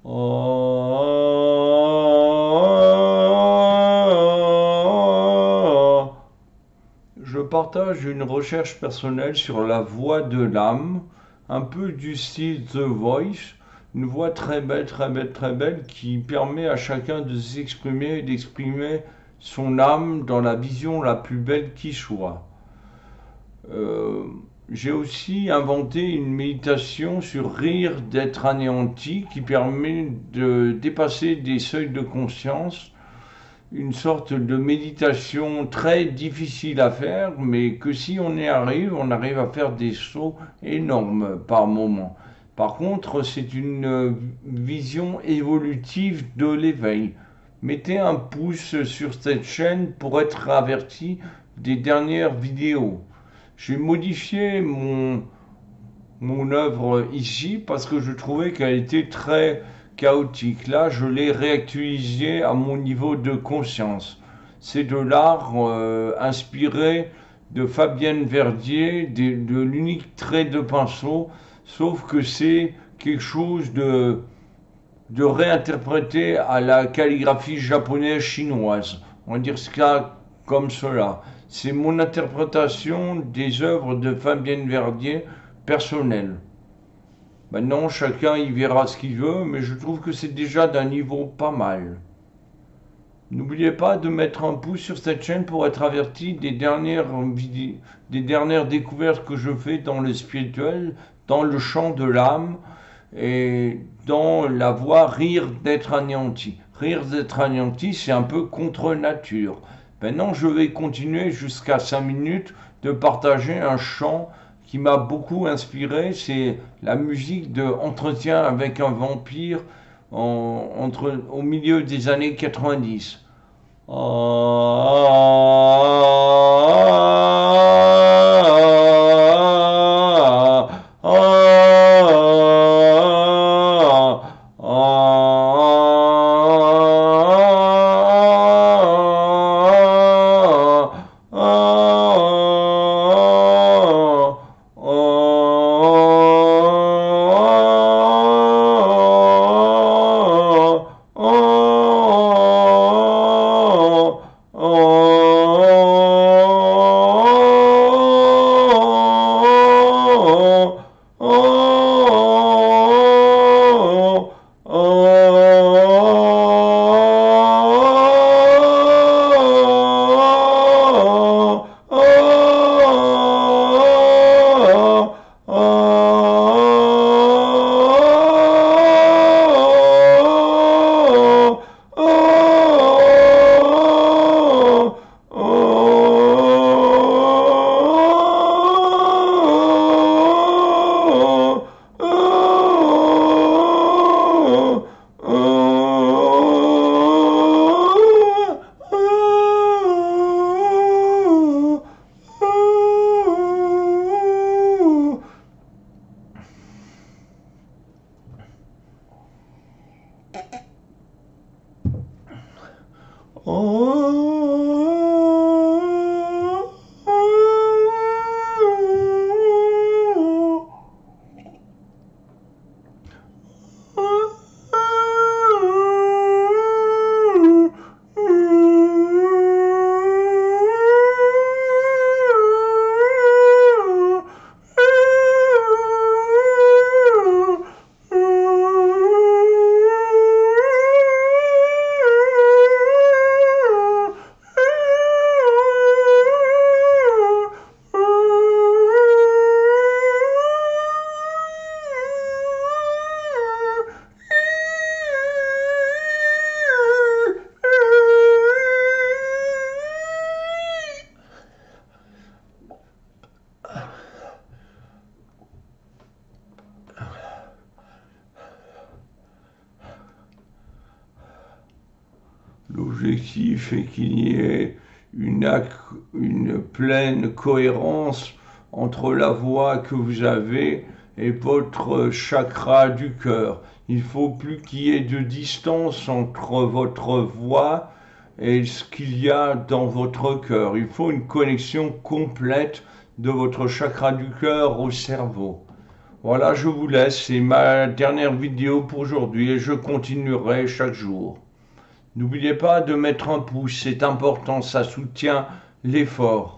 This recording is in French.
Je partage une recherche personnelle sur la voix de l'âme, un peu du style The Voice, une voix très belle, très belle, très belle, qui permet à chacun de s'exprimer et d'exprimer son âme dans la vision la plus belle qui soit. Euh, j'ai aussi inventé une méditation sur rire d'être anéanti qui permet de dépasser des seuils de conscience, une sorte de méditation très difficile à faire, mais que si on arrive à faire des sauts énormes par moment. Par contre, c'est une vision évolutive de l'éveil. Mettez un pouce sur cette chaîne pour être averti des dernières vidéos. J'ai modifié mon œuvre ici parce que je trouvais qu'elle était très chaotique. Là, je l'ai réactualisée à mon niveau de conscience. C'est de l'art inspiré de Fabienne Verdier, de l'unique trait de pinceau, sauf que c'est quelque chose de réinterprété à la calligraphie japonaise chinoise. On va dire ça comme cela. C'est mon interprétation des œuvres de Fabienne Verdier personnelle. Maintenant, chacun y verra ce qu'il veut, mais je trouve que c'est déjà d'un niveau pas mal. N'oubliez pas de mettre un pouce sur cette chaîne pour être averti des dernières découvertes que je fais dans le spirituel, dans le champ de l'âme et dans la voie rire d'être anéanti. Rire d'être anéanti, c'est un peu contre nature. Maintenant, je vais continuer jusqu'à 5 minutes de partager un chant qui m'a beaucoup inspiré. C'est la musique de Entretien avec un vampire au milieu des années 90. L'objectif est qu'il y ait une pleine cohérence entre la voix que vous avez et votre chakra du cœur. Il ne faut plus qu'il y ait de distance entre votre voix et ce qu'il y a dans votre cœur. Il faut une connexion complète de votre chakra du cœur au cerveau. Voilà, je vous laisse, c'est ma dernière vidéo pour aujourd'hui et je continuerai chaque jour. N'oubliez pas de mettre un pouce, c'est important, ça soutient l'effort.